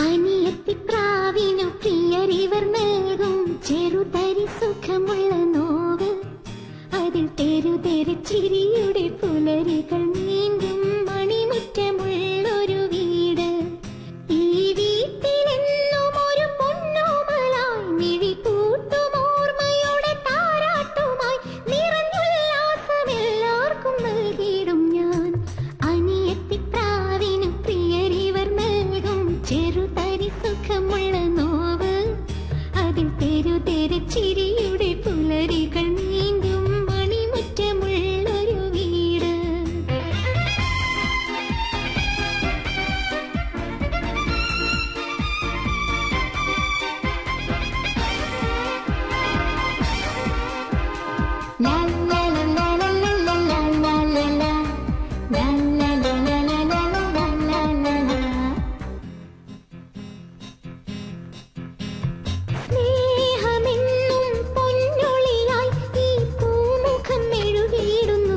അനിയത്തിപ്രാവിനു പ്രിയരിവർ നൽകും ചെറുതരി സുഖമുള്ള നോവ്. അതിൽ തെരുതെരച്ചിരിയുടെ പുലരികൾ നീന്തും മണിമുറ്റമുള്ളൊരു വീട്. ഈ വീട്ടിലെന്നും ഒരു പൊന്നോമലായി മിഴിപൂട്ടുമോർമ്മയുടെ താരാട്ടുമായി നിറഞ്ഞുല്ലാസം എല്ലാവർക്കും നൽകിയിടും ഞാൻ. അനിയത്തിപ്രാവിനു പ്രിയരിവർ നൽകും ചെറുതരി സുഖമുള്ള നോവ്. അതിൽ തെരുതെരച്ചിരിയുടെ പുലരികൾ നീന്തും മണിമുറ്റമുള്ളൊരു വീട്. ലാ ലാ ലാ ലാ ലാ ലാ ലാ ലാ ലാ ലാ ലാ ലാ ലാ ലാ ലാ ലാ ലാ ലാ ലാ. സ്നേഹമെന്നും പൊന്നൊളിയായി ഈ പൂമുഖം മെഴുകിയിടുന്നു.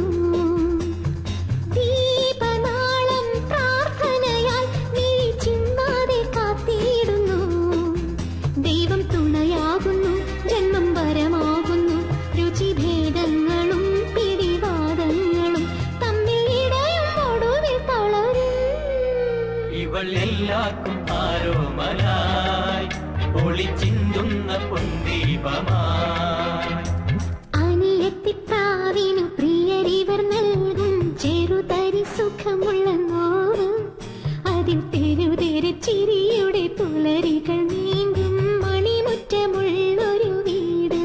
ദീപനാളം പ്രാർത്ഥനയായി നീ ചിമ്മാതെ കാത്തിടുന്നു. ദൈവം തുണയാകുന്നു, ജന്മം വരമാകുന്നു. രുചിഭേദങ്ങളും പിടിവാദങ്ങളും തമ്മിൽ ഇടയും ഒടുവിൽ തളരും. ഇവൾ എല്ലാവർക്കും ആരോമലായി ഒളിച്ചിന്തുന്ന പൊന്തീപമായി. അനിയത്തിപ്രാവിനു പ്രിയരിവർ നൽകും ചെറുതരി സുഖമുള്ള നോവ്. അതിൽ തെരുതെരച്ചിരിയുടെ പുലരികൾ നീന്തും മണിമുറ്റമുള്ളൊരു വീട്.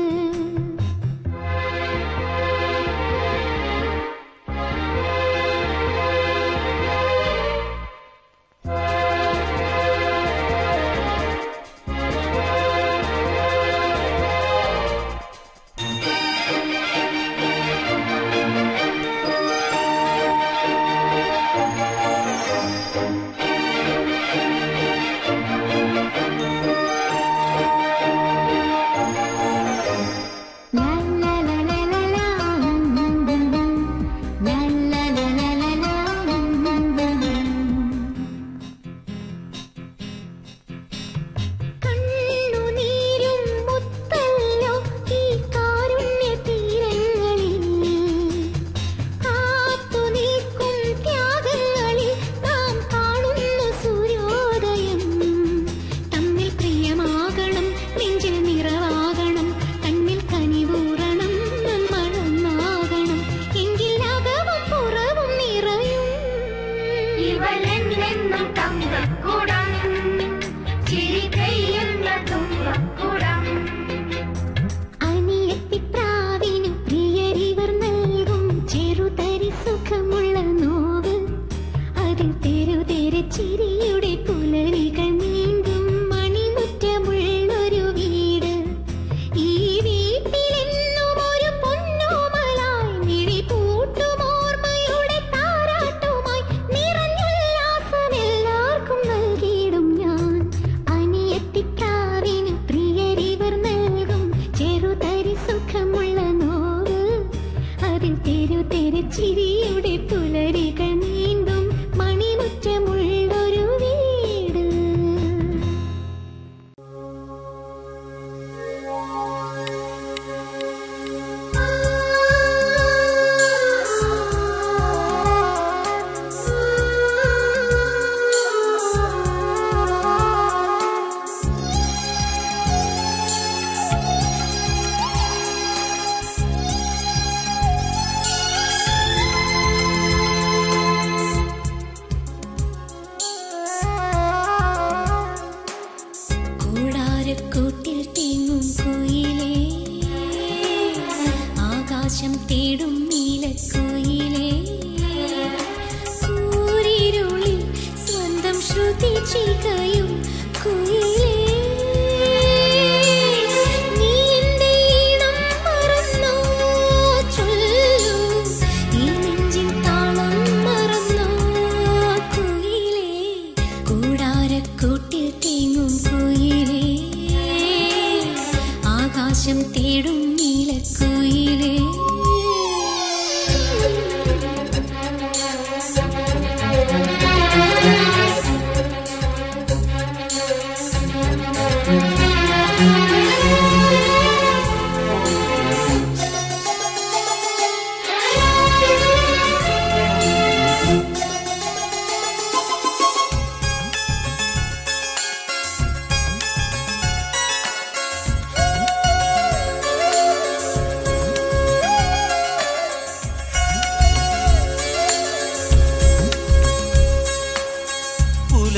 ലാ ലാ ലാ ലാ ലാ ലാ ലാ ലാ ലാ ലാ ലാ. കണ്ണുനീരും മുത്തല്ലോ ഈ കാരുണ്യതീരങ്ങളിൽ. കാത്തുനിൽക്കും ത്യാഗങ്ങളിൽ നാം കാണുന്നു സൂര്യോദയം. തമ്മിൽ പ്രിയമാകണം, നെഞ്ചിൽ നിറവാകണം, കണ്ണിൽ കനിവൂറണം, നന്മഴന്നാകണം. എങ്കിൽ അകവും പുറവും നിറയും. ഇവളെന്നെന്നും തങ്കക്കുടം, ചിരി പെയ്യുന്ന തുമ്പക്കുടം. അനിയത്തിപ്രാവിനു പ്രിയരിവർ നൽകും ചെറുതരി സുഖമുള്ള നോവ്. അതിൽ തെരുതെരച്ചിരിയുടെ പുലരികൾ നീന്തും മണിമുറ്റമുള്ളൊരു വീട്. ഈ വീട്ടിലെന്നും ഒരു പൊന്നോമലായി മിഴിപൂട്ടുമോർമ്മയുടെ താരാട്ടുമായി നിറഞ്ഞുല്ലാസം എല്ലാവർക്കും നൽകിയിടും ഞാൻ. അനിയത്തിപ്രാവിനു പ്രിയരിവർ നൽകും ചെറുതരി സുഖമുള്ള നോവ്. അതിൽ തെരുതെരച്ചിരിയുടെ പുലരികൾ നീന്തും മണിമുറ്റമുള്ളൊരു വീട്.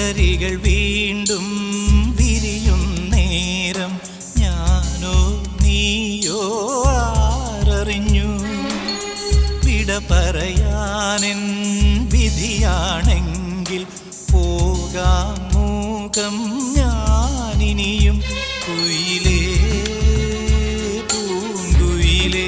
പുലരികൾ വീണ്ടും വിരിയും നേരം ഞാനോ നീയോ ആരറിഞ്ഞു വിട പറയാനെൻ വിധിയാണെങ്കിൽ പോകാം മൂകം ഞാനിനിയും കുയിലേ പൂങ്കുയിലേ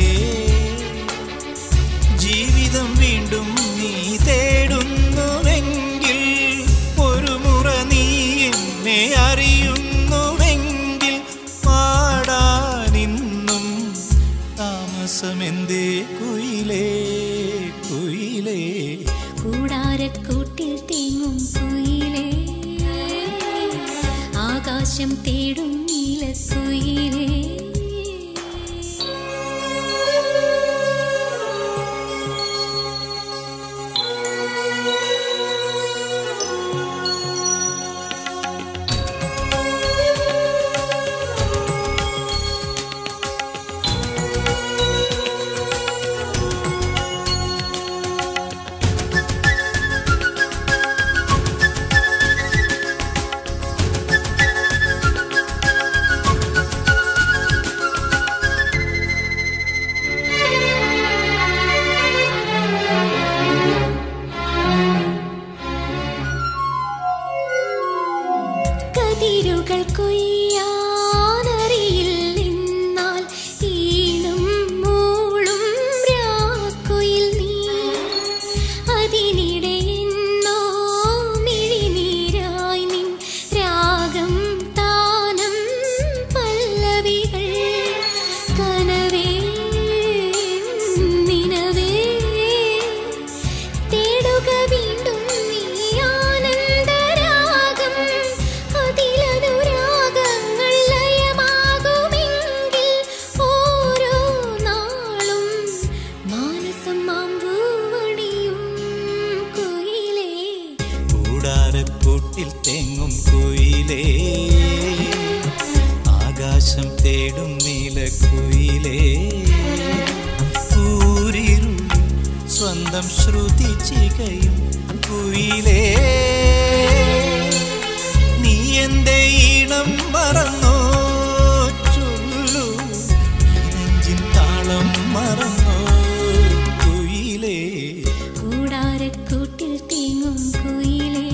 ജീവിതം വീണ്ടും നീ തേടുന്നുവെങ്കിൽ ഒരു മുറ നീ എന്നെ അറിയുന്നുവെങ്കിൽ പാടാനിന്നും താമസമെന്തേ കുയിലേ കുയിലേ കൂടാരക്കൂട്ടിൽ തേങ്ങും കുയിലേ ആകാശം തേടും നീലക്കുയിലേ കതിരുകൾ കൊയ്യാനറിയില്ലെന്നാൽ ഈണം മൂളും രാക്കുയിൽ നീ അതിനിടെ എന്നോ മിഴിനീരായി നിൻ രാഗം താനം പല്ലവികൾ കനവേ നിനവേ തേടുക വീണ്ടും നീ ആനന്ദരാഗം അതിലനുരാഗങ്ങൾ ലയമാകുമെങ്കിൽ ഓരോ നാളും മാനസം മാമ്പൂവണിയും കുയിലേ കൂടാരക്കൂട്ടിൽ തെങ്ങും കുയിലേ ആകാശം തേടും നീലക്കുയിലേ ൂരിരുൾ സ്വന്തം ശ്രുതി ചികയും കുയിലേ നീ എന്റെ ഈണം മറന്നോ ചൊല്ലു നെഞ്ചിൻ താളം മറന്നോ കുയിലേ കൂടാരക്കൂട്ടിൽ തേങ്ങും കുയിലേ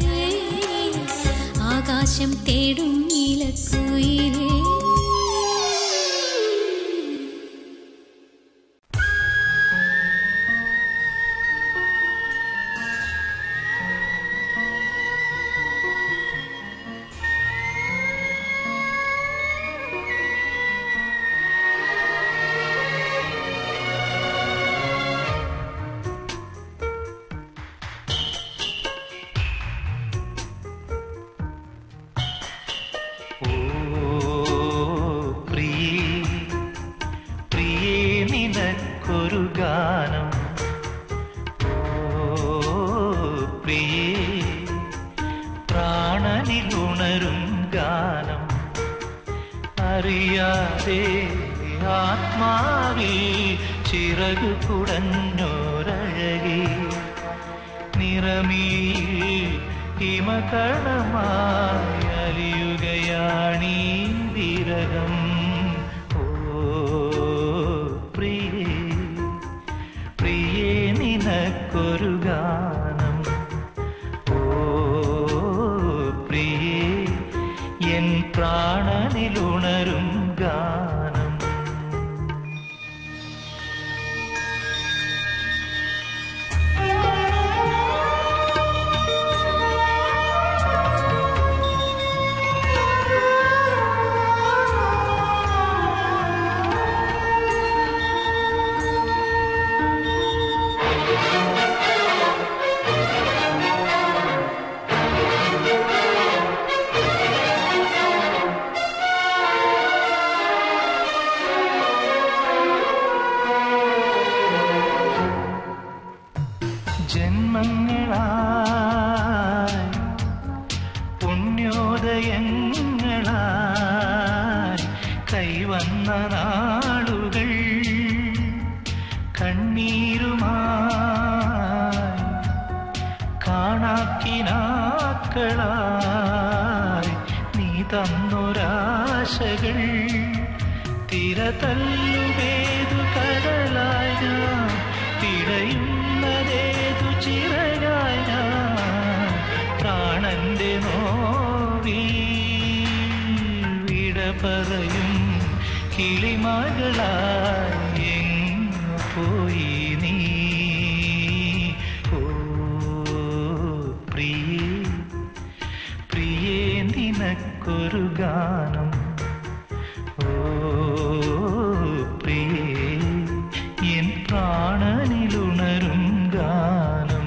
ആകാശം തേടും നീലക്കുയിലേ നിനക്കൊരു ഗാനം പ്രിയേ പ്രാണനിലുണരും ഗാനം അറിയാതെ ആത്മാവിൽ ചിറകു കുടഞ്ഞോരഴകി നിറമീ ഹിമകണമായി അലിയുകയാണീ വിരഹം നിനക്കൊരു ഗാനം പ്രിയേ എൻ പ്രാണനിലുണരും ഗാനം ജന്മങ്ങളായി പുണ്യോദയങ്ങളായി കൈവന്ന നാളുകൾ കണ്ണീരുമായി കാണാക്കിനാക്ക കിളിമകളായി നീ തന്നൊരാശകൾ തിരതല്ലുമേതു കടലായി ഞാൻ തിരയുന്നതേതു ചിറകായി ഞാൻ പ്രാണന്റെ നോവിൽ വിട പറയും കിളിമകളായി എങ്ങു പോയി നീ ഓ പ്രിയേ പ്രിയേ നിനക്കൊരു ഗാനം ഓ പ്രിയേ എൻ പ്രാണനിലുണരും ഗാനം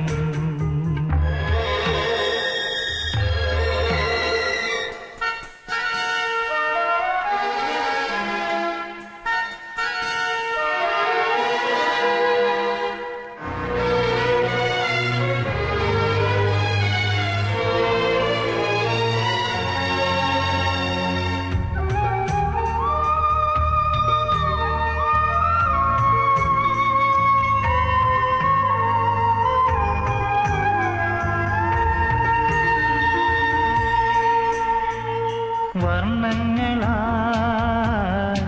വർണ്ണങ്ങളായി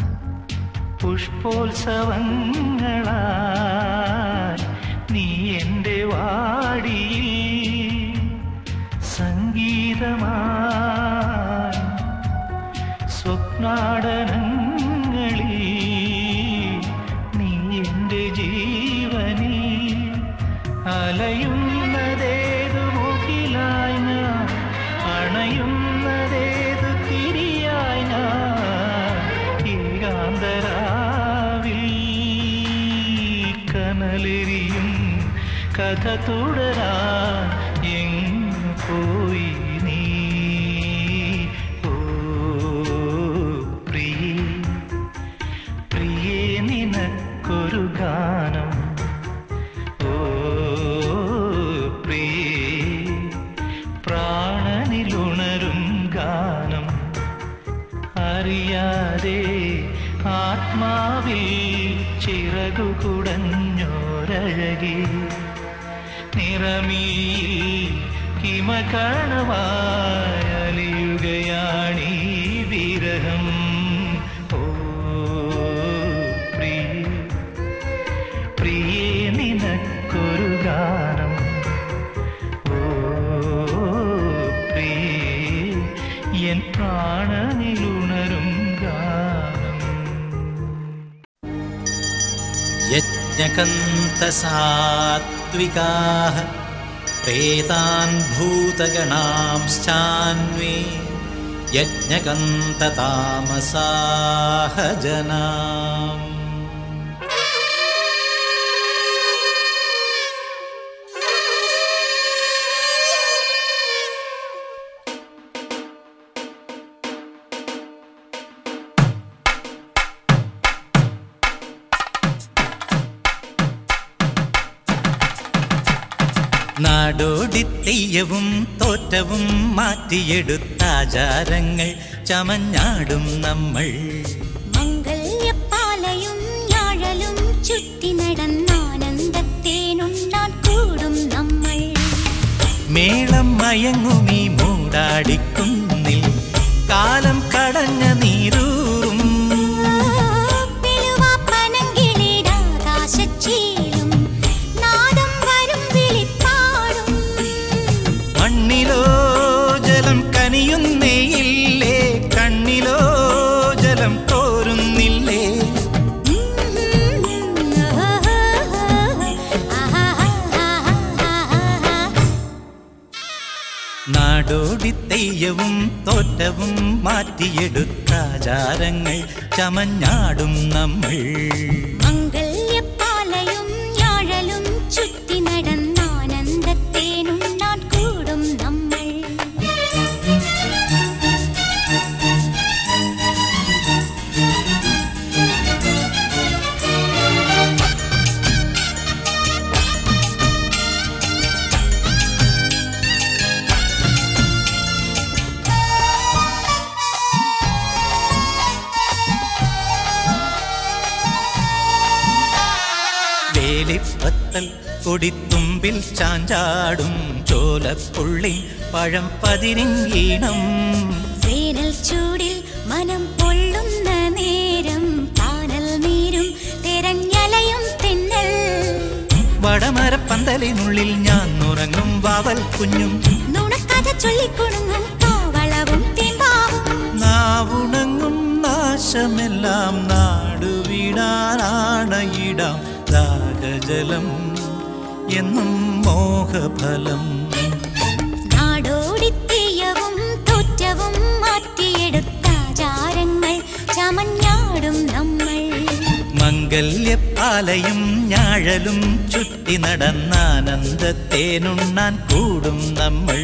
പുഷ്പോത്സവങ്ങളായി നീ എൻ്റെ വാടിയിൽ സംഗീതമായി സ്വപ്നാടനങ്ങളിൽ നീ എൻ്റെ ജീവനിൽ അലയുന്നതേതു മുകിലായി ഞാൻ അണയുന്നതേതു തിരിയായി ഞാൻ ഏകാന്തരാവിൽ കനലെരിയും കഥ തുടരാൻ എങ്ങു പോയി നീ ഓ പ്രിയേ പ്രിയേ നിനക്കൊരു ഗാനം ഓ പ്രിയേ പ്രാണനിലുണരും ഗാനം അറിയാതെ ആത്മാവിൽ ചിറകു കുടഞ്ഞോരഴകി നിറമീ ഹിമകണവായി അലിയുകയാണീ വിരഹം ഓ പ്രിയേ പ്രിയേ നിനക്കൊരു ഗാനം ഓ പ്രിയേ എൻ പ്രാണനിലുണരും ഗാനം യജ്ഞകന്തസാത്വികാഃ പ്രേതാൻ ഭൂതഗണാംശ്ചാന്വേ യജ്ഞകന്തതാമസാഃ ജനാം നാടോടിത്തെയ്യവും തോറ്റവും മാറ്റിയെടുത്താചാരങ്ങൾ ചമഞ്ഞാടും നമ്മൾ മംഗല്യപ്പാലയും ഞാഴലും ചുറ്റി നടന്നാനന്ദത്തേനുണ്ടാൻ കൂടും നമ്മൾ മേളം മയങ്ങുമീ മൂടാടിക്കുന്നിൽ കാലം കടഞ്ഞ നീരൂറും പിലുവാപ്പനങ്കിളിടാകാശച്ചീലും നാദം വരും വിളിപ്പാടും മണ്ണിലോ ജലം കനിയുന്നേയില്ലേ കണ്ണിലോ ജലം തോരുന്നില്ലേ നാടോടിത്തെയ്യവും തോറ്റവും മാറ്റിയെടുത്താചാരങ്ങൾ ചമഞ്ഞാടും നമ്മൾ മംഗല്യപ്പാലയും ഞാഴലും ചുറ്റി നടന്നാനന്ദത്തേനുണ്ടാൻ കൂടും നമ്മൾ വേലിപ്പത്തൽ കൊടിത്തുമ്പി മുൻപിൽ ചാഞ്ചാടും ചോലപ്പുള്ളി പഴം പതിരിങ്ങീണം. വേനൽ ചൂടിൽ മനം പൊള്ളുന്ന നേരം കാനൽ നീരും തിരഞ്ഞലയും തെന്നൽ. വടമരപ്പന്തലിനുള്ളിൽ ഞാൻ ഉറങ്ങും വാവൽ കുഞ്ഞും നുണക്കഥ ചൊല്ലിക്കൊടുങ്ങും കോവളവും തേമ്പാവും. നാവുണങ്ങും നാശമെല്ലാം നാടുവിടാനാണയിടാം ദാഹജലം എന്നും മോഹഫലം. നാടോടിത്തീയവും തോറ്റവും മാറ്റിയെടുത്താചാരങ്ങൾ ചമഞ്ഞാടും നമ്മൾ. മംഗല്യപ്പാലയും ഞാഴലും ചുറ്റി നടന്നാനന്ദത്തേനുണ്ണാൻ കൂടും നമ്മൾ.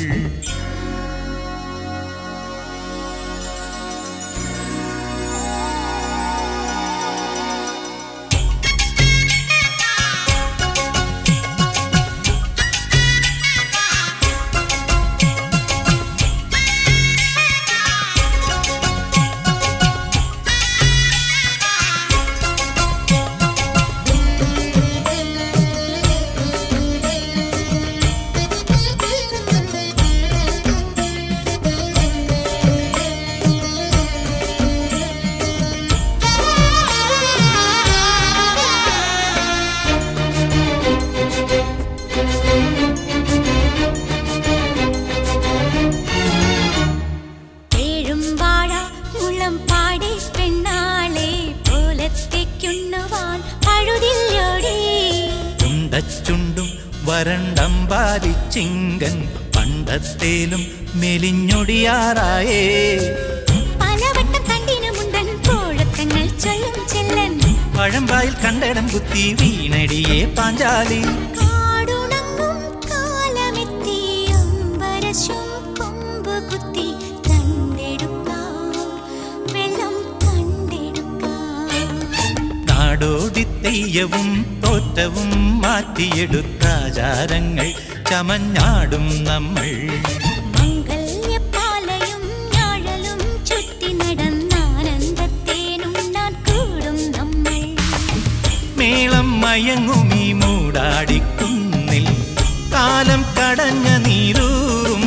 ചുണ്ടും വരണ്ടമ്പാലിച്ചിങ്കൻ പണ്ടത്തേലും മെലിഞ്ഞൊടിയാറായേ. പലവട്ടം കണ്ടിനുമുണ്ടൻ കോഴക്കങ്ങൾ ചൊല്ലും ചെല്ലൻ. പഴമ്പായിൽ കണ്ടടം കുത്തി വീണടിയേ പാഞ്ചാലി. കാടുണങ്ങും കാലമെത്തി അമ്പരശും കൊമ്പ് കുത്തി കണ്ടെടുക്കാം വെള്ളം കണ്ടെടുക്കാം. നാടോടിത്തെയ്യവും തോറ്റവും മാറ്റിയെടുത്താചാരങ്ങൾ ചമഞ്ഞാടും നമ്മൾ. മംഗല്യപ്പാലയും ഞാഴലും ചുറ്റി നടന്നാനന്ദത്തേനുണ്ണാൻ കൂടും നമ്മൾ. മേളം മയങ്ങുമീ മൂടാടിക്കുന്നിൽ കാലം കടഞ്ഞ നീരൂറും.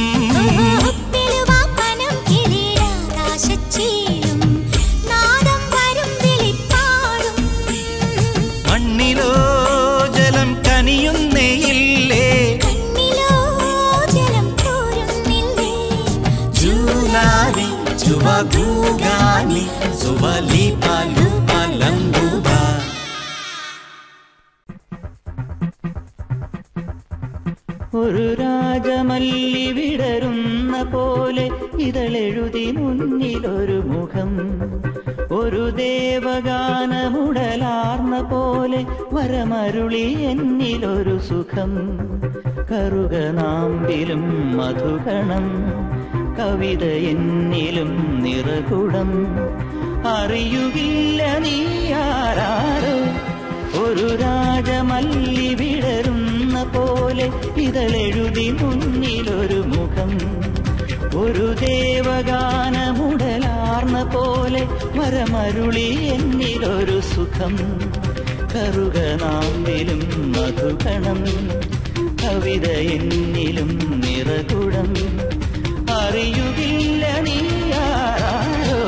മണ്ണിലോ ജലം കനിയുന്നേയില്ലേ, ജൂലാലി ചുവഗൂഗാനി സുവലി പാലു പാലംബുബ. ഒരു രാജമല്ലി വിടരുന്ന പോലെ ഇതളെഴുതി മുന്നിലൊരു മുഖം. ഒരു ദേവഗാനമുടലാർന്ന പോലെ വരമരുളി എന്നിലൊരു സുഖം. കറുകനാമ്പിലും മധുകണം കവിത എന്നിലും നിറകുടം. അറിയുകില്ല നീ ആരാരോ ഒരു രാജമല്ലി വിടരുന്ന പോലെ ഇതളെഴുതി മുന്നിലൊരു മുഖം. ഒരു ദേവഗാനമുടലാർന്ന പോലെ വരമരുളി എന്നിലൊരു സുഖം. കറുകനാമ്പിലും മധുകണം കവിത എന്നിലും നിറകുടം. അറിയുകില്ല നീ ആരാരോ.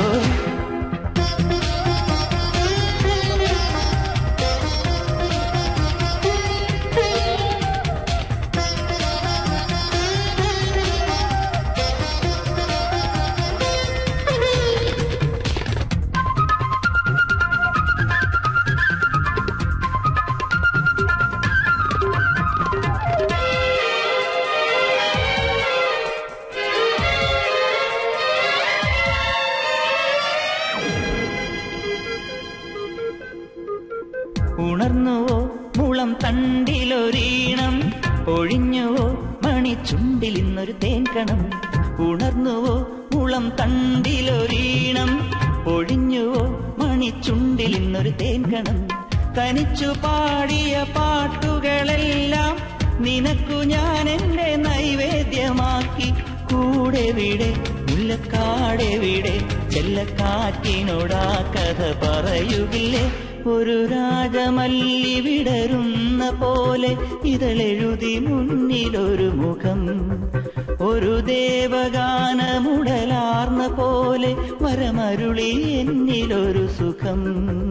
ഉണർന്നുവോ മുളം തണ്ടിലൊരീണം, ഒഴിഞ്ഞുവോ മണിച്ചുണ്ടിൽ ഇന്നൊരു തേൻകണം. ഉണർന്നുവോ മുളം തണ്ടിലൊരീണം, ഒഴിഞ്ഞുവോ മണിച്ചുണ്ടിൽ ഇന്നൊരു തേൻകണം. തനിച്ചു പാടിയ പാട്ടുകളെല്ലാം നിനക്കു ഞാൻ എന്റെ നൈവേദ്യമാക്കി. കൂടെ വിടെ മുല്ലക്കാടെ വിടെ ചെല്ലക്കാറ്റിനോടാ കഥ പറയുകില്ലേ. ഒരു രാജമല്ലി വിടരുന്ന പോലെ ഇതളെഴുതി മുന്നിലൊരു മുഖം, ഒരു ദേവഗാനമുടലാർന്ന പോലെ വരമരുളി എന്നിലൊരു സുഖം.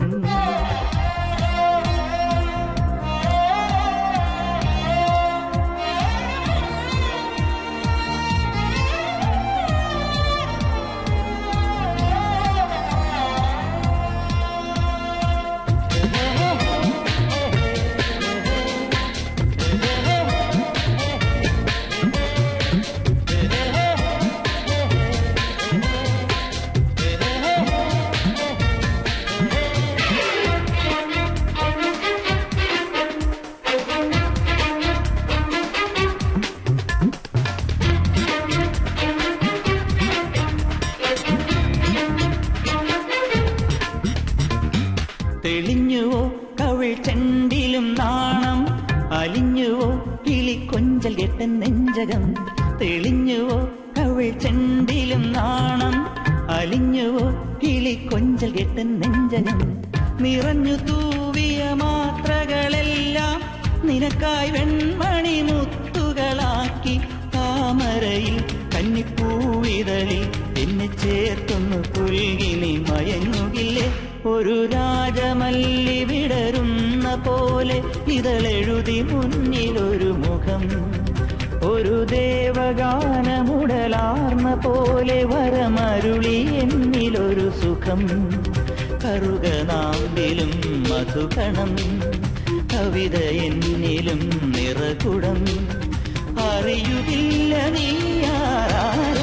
തെളിഞ്ഞുവോ കവിൾ ചെണ്ടിലും നാണം, അലിഞ്ഞുവോ കിളിക്കൊഞ്ചൽ കെട്ടൻ നെഞ്ചകം. തെളിഞ്ഞുവോ കവിൾ ചെണ്ടിലും നാണം, അലിഞ്ഞുവോ കിളിക്കൊഞ്ചൽ കെട്ടൻ നെഞ്ചകം. നിറഞ്ഞു തൂവിയ മാത്രകളെല്ലാം നിനക്കായി വെൺമണി മുത്തുകളാക്കി, താമരയിൽ കന്നിപ്പൂവിതളിൽ എന്നെ ചേർത്തൊന്നു പുൽകി നീ മയങ്ങുകില്ലേ. ഒരു രാജമല്ലി വിടരുന്ന പോലെ ഇതളെഴുതി മുന്നിലൊരു മുഖം, ഒരു ദേവഗാനമുടലാർന്ന പോലെ വരമരുളി എന്നിലൊരു സുഖം. കറുകനാമ്പിലും മധുകണം, കവിത എന്നിലും നിറകുടം. അറിയുകില്ല നീയാരോ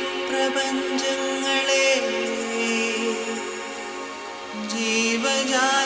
പ്രപഞ്ചങ്ങളെ ജീവജാ